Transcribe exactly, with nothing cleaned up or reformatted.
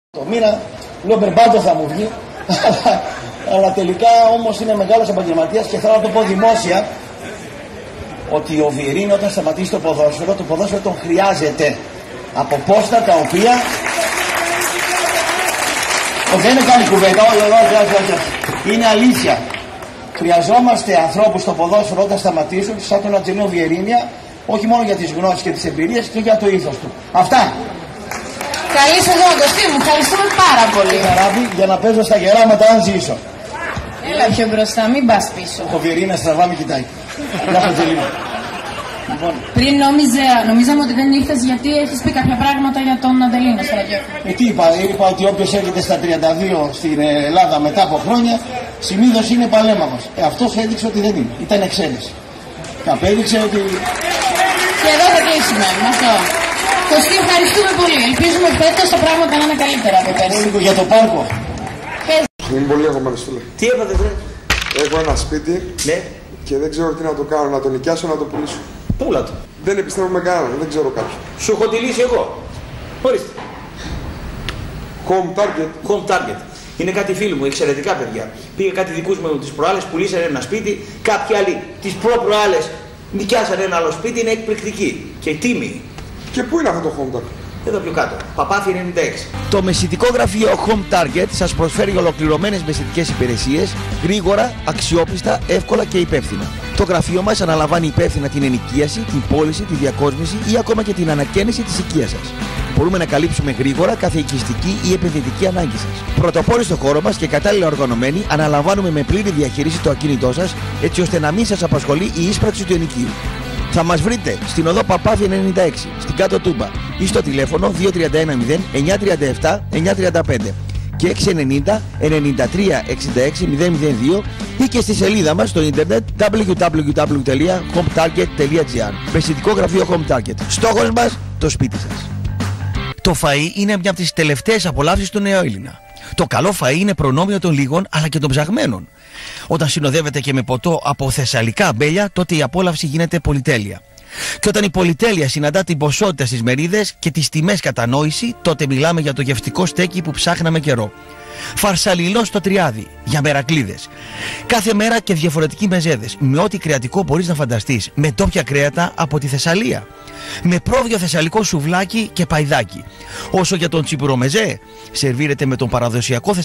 Το μοίρα, λέω μπερμπάντο θα μου βγει, αλλά, αλλά τελικά όμως είναι μεγάλος επαγγελματίας και θέλω να το πω δημόσια ότι ο Βιερίνη όταν σταματήσει το ποδόσφαιρο, το ποδόσφαιρο τον χρειάζεται από πόστα τα οποία δεν είναι καλή κουβέντα, όχι, όχι, όχι, όχι. Είναι αλήθεια. Χρειαζόμαστε ανθρώπους στο ποδόσφαιρο όταν σταματήσουν, σαν τον Ατζελίνο Βιερίνια, όχι μόνο για τις γνώσεις και τις εμπειρίες, και για το ήθος του. Αυτά. Καλή σεζόν, Κωστή μου. Ευχαριστούμε πάρα πολύ. Χαράβη, για να παίζω στα γεράματα αν ζήσω. Έλα πιο μπροστά, μην πας πίσω. Το Βιερίνια στραβά με κοιτάει. Γεια σου, Ατζελίνο. Λοιπόν. Πριν νόμιζε, νομίζαμε ότι δεν ήρθες γιατί έχεις πει κάποια πράγματα για τον Ατζελίνο στο ραδιόφωνο. Ε, τι είπα, είπα ότι όποιος έρχεται στα τριάντα δύο στην Ελλάδα μετά από χρόνια, συνήθως είναι παλέμαχος. Ε, αυτός έδειξε ότι δεν είναι. Ήταν εξαίρεση. Και απέδειξε ότι... Και εδώ θα κλείσουμε με αυτό. Κωστή, ευχαριστούμε πολύ. Ελπίζουμε φέτος τα πράγματα να είναι καλύτερα από πέρσι. Λίγο για το πάρκο. Είμαι πολύ αγωμένος, φίλε. Τι έπατε, βρε? Έχω ένα σπίτι, Ναι. και δεν ξέρω τι να το κάνω, να το νοικιάσω, να το πουλήσω. Πούλα το. Δεν επιστρέφω με κανέναν, δεν ξέρω κάποιον. Σου έχω τη λύση εγώ. Ορίστε. Home Target. Home Target. Είναι κάτι φίλοι μου, εξαιρετικά παιδιά. Πήγε κάτι δικούς μου τις προάλλες, πουλήσανε ένα σπίτι. Κάποιοι άλλοι τις προ-προάλλες νοικιάσανε ένα άλλο σπίτι, είναι εκπληκτική. Και τίμη. Και πού είναι αυτό το Home Target? Εδώ πιο κάτω. Παπάθη ενενήντα έξι. Το μεσητικό γραφείο Home Target σας προσφέρει ολοκληρωμένες μεσητικές υπηρεσίες, γρήγορα, αξιόπιστα, εύκολα και υπεύθυνα. Το γραφείο μας αναλαμβάνει υπεύθυνα την ενοικίαση, την πώληση, τη διακόσμηση ή ακόμα και την ανακαίνιση της οικίας σας. Μπορούμε να καλύψουμε γρήγορα κάθε οικιστική ή επενδυτική ανάγκη σας. Πρωτοπόροι στο χώρο μας και κατάλληλα οργανωμένοι, αναλαμβάνουμε με πλήρη διαχείριση το ακίνητό σας, έτσι ώστε να μην σας απασχολεί η ίσπραξη του ενοικίου. Θα μας βρείτε στην οδό Παπάθη ενενήντα έξι, στην Κάτω Τούμπα ή στο τηλέφωνο δύο τρία ένα μηδέν εννιά τρία επτά εννιά τρία πέντε και έξι εννιά μηδέν εννιά τρία έξι έξι μηδέν μηδέν δύο ή και στη σελίδα μας στο ίντερνετ double-u double-u double-u τελεία home target τελεία gr. Μεσητικό γραφείο Home Target. Στόχος μας, το σπίτι σας. Το φαΐ είναι μια από τις τελευταίες απολαύσεις του νεοέλληνα. Το καλό φαΐ είναι προνόμιο των λίγων αλλά και των ψαγμένων. Όταν συνοδεύεται και με ποτό από θεσσαλικά αμπέλια, τότε η απόλαυση γίνεται πολυτέλεια. Και όταν η πολυτέλεια συναντά την ποσότητα στις μερίδες και τις τιμές κατανόηση, τότε μιλάμε για το γευστικό στέκι που ψάχναμε καιρό. Φαρσαλιλό στο Τριάδι, για μερακλίδες. Κάθε μέρα και διαφορετικοί μεζέδες, με ό,τι κρεατικό μπορείς να φανταστείς, με ντόπια κρέατα από τη Θεσσαλία. Με πρόβιο θεσσαλικό σουβλάκι και παϊδάκι. Όσο για τον τσιπουρομεζέ, σερβίρεται με τον παραδοσιακό